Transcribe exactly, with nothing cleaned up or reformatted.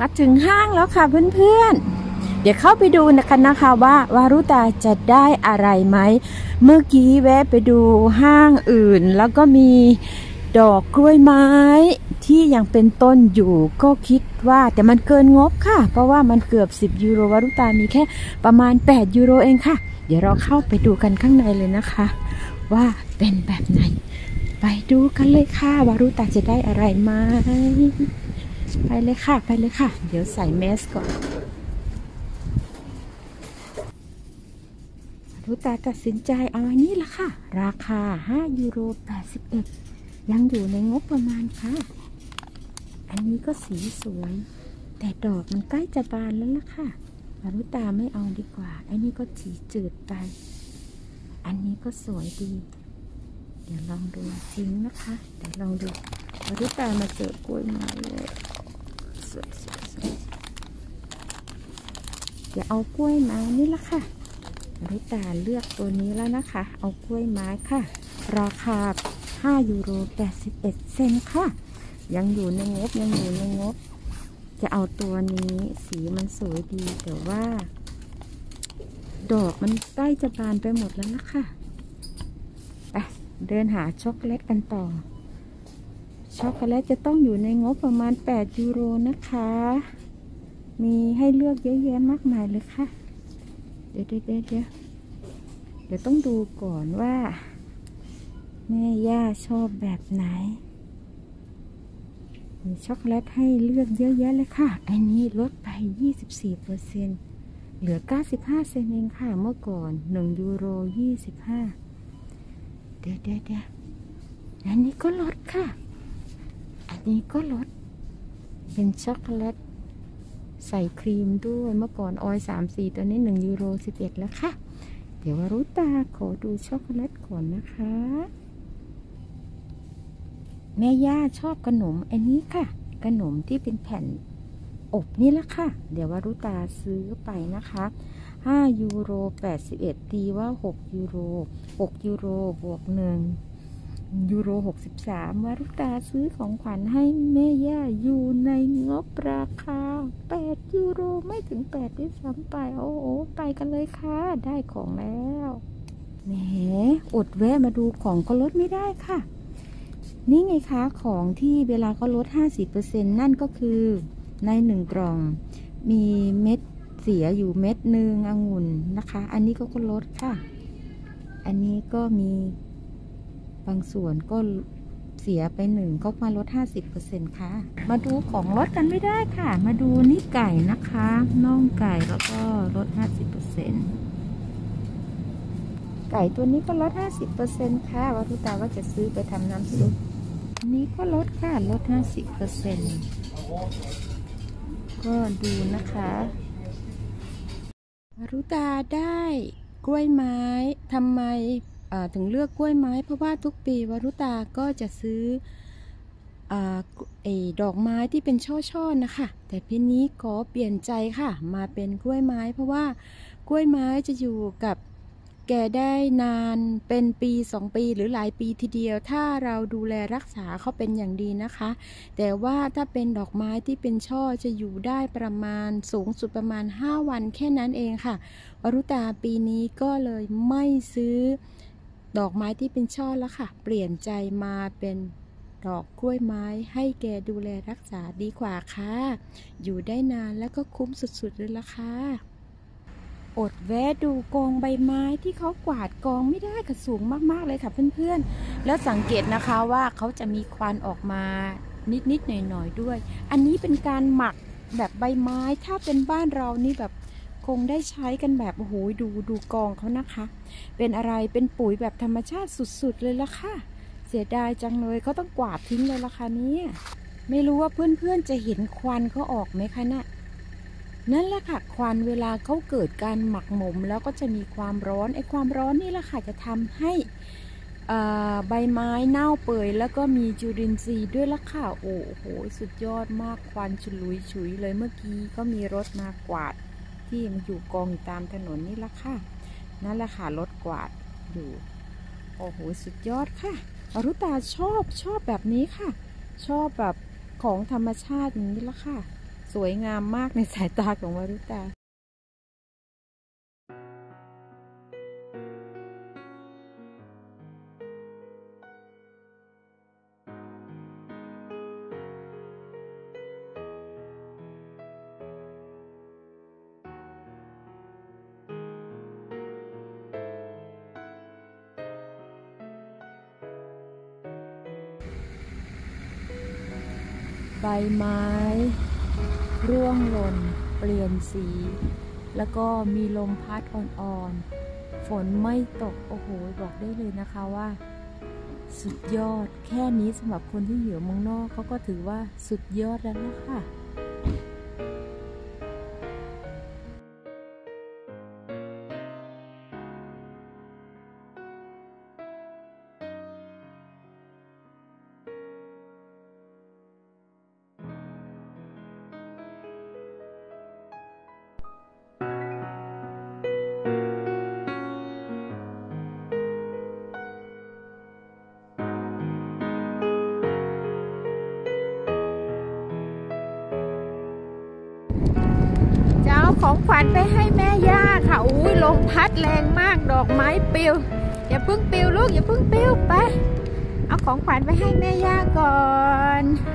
มาถึงห้างแล้วค่ะเพื่อนๆเดี๋ยวเข้าไปดูกันนะคะว่าวารุตาจะได้อะไรไหมเมื่อกี้แวะไปดูห้างอื่นแล้วก็มีดอกกล้วยไม้ที่ยังเป็นต้นอยู่ก็คิดว่าแต่มันเกินงบค่ะเพราะว่ามันเกือบสิบยูโรวารุตามีแค่ประมาณแปดยูโรเองค่ะเดี๋ยวเราเข้าไปดูกันข้างในเลยนะคะว่าเป็นแบบไหนไปดูกันเลยค่ะวารุตาจะได้อะไรไหมไปเลยค่ะไปเลยค่ะเดี๋ยวใส่แมสก่อนวารุตาตัดสินใจเอาอันนี้ละค่ะราคาห้ายูโรแปดสิบเอ็ดยังอยู่ในงบประมาณค่ะอันนี้ก็สีสวยแต่ดอกมันใกล้จะบานแล้วล่ะค่ะวารุตาไม่เอาดีกว่าอันนี้ก็สีจืดไปอันนี้ก็สวยดีเดี๋ยวลองดูจริงนะคะเดี๋ยวลองดูวารุตามาเจอกล้วยไม้เลยสวยสวยสวยเดี๋ยวเอากล้วยไม้นี่ละค่ะวารุตาเลือกตัวนี้แล้วนะคะเอากล้วยไม้ค่ะราคาห้ายูโรแปดสิบเอ็ดเซนต์ค่ะยังอยู่ในงบยังอยู่ในงบจะเอาตัวนี้สีมันสวยดีแต่ว่าดอกมันใกล้จะบานไปหมดแล้วนะคะไปเดินหาช็อกโกแลตกันต่อช็อกโกแลตจะต้องอยู่ในงบประมาณแปดยูโรนะคะมีให้เลือกเยอะแยะมากมายเลยค่ะเดี๋ยวเดี๋ยวเดี๋ยวเดี๋ยวเดี๋ยวต้องดูก่อนว่าแม่ย่าชอบแบบไหนมีช็อกโกแลตให้เลือกเยอะแยะเลยค่ะอันนี้ลดไป ยี่สิบสี่เปอร์เซ็นต์ เหลือเก้าสิบห้าเซนต์เองค่ะเมื่อก่อนหนึ่งยูโรยี่สิบห้าเดี๋ยวเดี๋ยวเดี๋ยวอันนี้ก็ลดค่ะอันนี้ก็ลดเป็นช็อกโกแลตใส่ครีมด้วยเมื่อก่อนออยสามสี่ตัวนี้หนึ่งยูโรสิบเอ็ดแล้วค่ะเดี๋ยววารุตาขอดูช็อกโกแลตก่อนนะคะแม่ย่าชอบขนมอันนี้ค่ะขนมที่เป็นแผ่นอบนี่แหละค่ะเดี๋ยววารุตาซื้อไปนะคะห้ายูโรแปดสิบเอ็ดตีว่าหกยูโรหกยูโรบวกหนึ่งยูโรหกสิบสามวารุตาซื้อของขวัญให้แม่ย่าอยู่ในงบราคาแปดยูโรไม่ถึงแปดด้วยซ้ำไปโอ้โหไปกันเลยค่ะได้ของแล้วแหมอดแวะมาดูของก็ลดไม่ได้ค่ะนี่ไงคะของที่เวลาเขาลด ห้าสิบเปอร์เซ็นต์ นั่นก็คือในหนึ่งกล่องมีเม็ดเสียอยู่เม็ดหนึ่งองุ่นนะคะอันนี้ก็ลดค่ะอันนี้ก็มีบางส่วนก็เสียไปหนึ่งก็มาลด ห้าสิบเปอร์เซ็นต์ ค่ะมาดูของลดกันไม่ได้ค่ะมาดูนี่ไก่นะคะน่องไก่แล้วก็ลด ห้าสิบเปอร์เซ็นต์ ไก่ตัวนี้ก็ลด ห้าสิบเปอร์เซ็นต์ ค่ะวารุตาว่าจะซื้อไปทำน้ำซุปอันนี้ก็ลดค่ะลด ห้าสิบเปอร์เซ็นต์ ก็ดูนะคะวารุตาได้กล้วยไม้ทำไมถึงเลือกกล้วยไม้เพราะว่าทุกปีวารุตาก็จะซื้อไอ้ดอกไม้ที่เป็นช่อๆนะคะแต่ปีนี้ขอเปลี่ยนใจค่ะมาเป็นกล้วยไม้เพราะว่ากล้วยไม้จะอยู่กับแก่ได้นานเป็นปีสองปีหรือหลายปีทีเดียวถ้าเราดูแลรักษาเขาเป็นอย่างดีนะคะแต่ว่าถ้าเป็นดอกไม้ที่เป็นช่อจะอยู่ได้ประมาณสูงสุดประมาณห้าวันแค่นั้นเองค่ะวรุตาปีนี้ก็เลยไม่ซื้อดอกไม้ที่เป็นช่อแล้วค่ะเปลี่ยนใจมาเป็นดอกกล้วยไม้ให้แกดูแลรักษาดีกว่าค่ะอยู่ได้นานแล้วก็คุ้มสุดๆเลยละค่ะอดแวะดูกองใบไม้ที่เขากวาดกองไม่ได้ค่ะสูงมากๆเลยค่ะเพื่อนๆแล้วสังเกตนะคะว่าเขาจะมีควันออกมานิดๆหน่อยๆด้วยอันนี้เป็นการหมักแบบใบไม้ถ้าเป็นบ้านเรานี่แบบคงได้ใช้กันแบบโอ้โหดูดูกองเขานะคะเป็นอะไรเป็นปุ๋ยแบบธรรมชาติสุดๆเลยละค่ะเสียดายจังเลยเขาต้องกวาดทิ้งเลยละค่ะนี้ไม่รู้ว่าเพื่อนๆจะเห็นควันเขาออกไหมคะเนี่ยนั่นแหละค่ะควันเวลาเขาเกิดการหมักหมมแล้วก็จะมีความร้อนไอ้ความร้อนนี่แหละค่ะจะทำให้ใบไม้เน่าเปื่อยแล้วก็มีจุลินทรีย์ด้วยละค่ะโอ้โหสุดยอดมากควันฉุยฉุยเลยเมื่อกี้ก็มีรถมากวาดที่มันอยู่กองอยู่ตามถนนนี่ละค่ะนั่นแหละค่ะรถกวาดอยู่โอ้โหสุดยอดค่ะวรุตาชอบชอบแบบนี้ค่ะชอบแบบของธรรมชาติอย่างนี้ละค่ะสสวยงามมากในสายตาของวารุตาใบไม้ร่วงหล่นเปลี่ยนสีแล้วก็มีลมพัดอ่อนๆฝนไม่ตกโอ้โหบอกได้เลยนะคะว่าสุดยอดแค่นี้สำหรับคนที่อยู่เมืองนอกเขาก็ถือว่าสุดยอดแล้วนะคะของขวัญไปให้แม่ย่าค่ะอุ้ยลมพัดแรงมากดอกไม้ปลิวอย่าเพิ่งปลิวลูกอย่าเพิ่งปลิวไปเอาของขวัญไปให้แม่ย่าก่อน